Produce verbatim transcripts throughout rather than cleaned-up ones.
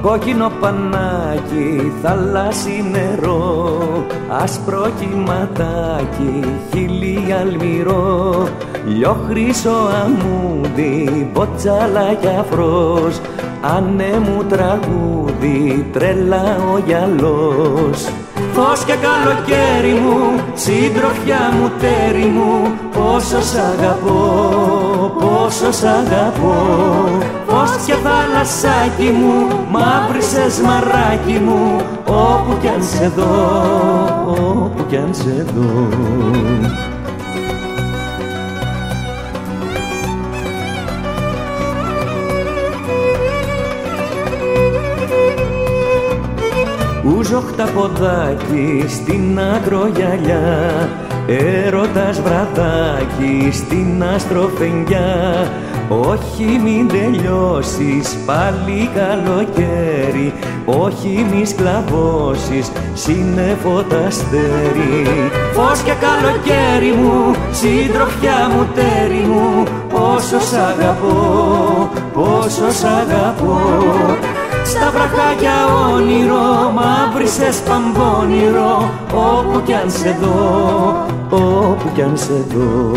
κόκκινο πανάκι, θαλάσσι νερό, άσπρο κυματάκι, χείλη αλμυρό, λιόχρυσο αμμούδι, μποτσάλα κι αφρός, ανέμου τραγούδι, τρέλα ο γυαλός. Φως και καλοκαίρι μου, συντροφιά μου, τέρι μου, πόσο σ' αγαπώ, πόσο σ' αγαπώ. Φως και θάλασσάκι μου, μαύρισες μαράκι μου, όπου κι αν σε δω, όπου κι αν σε δω. Ούζο χταποδάκι στην ακρογιαλιά, έρωτας βραδάκι στην αστροφενιά. Όχι μην τελειώσεις πάλι καλοκαίρι, όχι μη σκλαβώσεις σύννεφο τ' αστέρι. Φως και καλοκαίρι μου, συντροφιά μου, τέρι μου, πόσο σ' αγαπώ, πόσο σ' αγαπώ. Στα βραχάκια όνειρο, μαύρισες παμπώνυρο, όπου κι αν σε δω, όπου κι αν σε δω.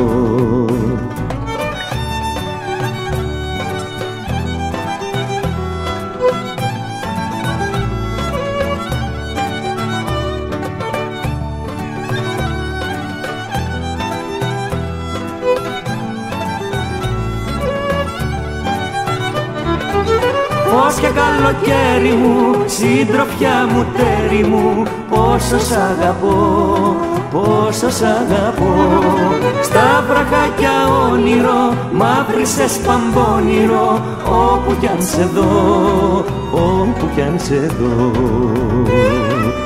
Φως και καλοκαίρι μου, συντροφιά μου, τέρι μου, πόσο σ' αγαπώ, πόσο σ' αγαπώ. Στα βραχάκια όνειρο, μαύρισες παμπώνυρο, όπου κι αν σε δω, όπου κι αν σε δω.